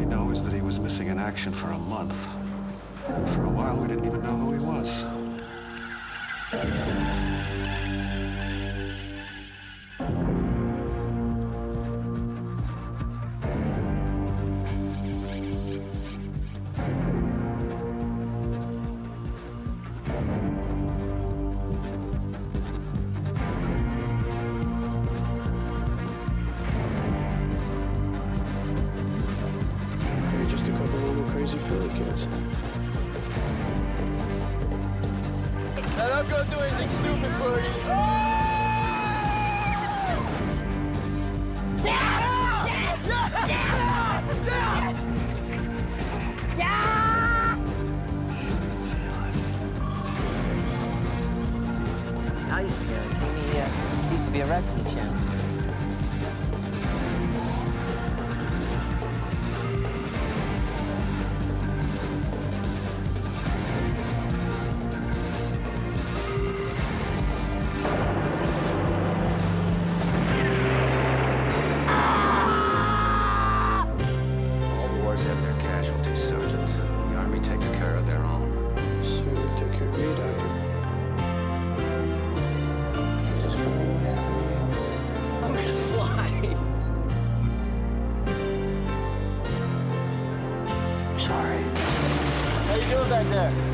we know is that he was missing in action for a month. For a while, we didn't even know who he was. We're just a couple of little crazy Philly kids. Now don't go do anything stupid, Birdie. I used to be on a team. He used to be a wrestling champ. All wars have their casualties, Sergeant. The Army takes care of their own. Certainly took care of me, Doctor. I just wondering what happened to you. I'm gonna fly. Sorry. How you doing back there?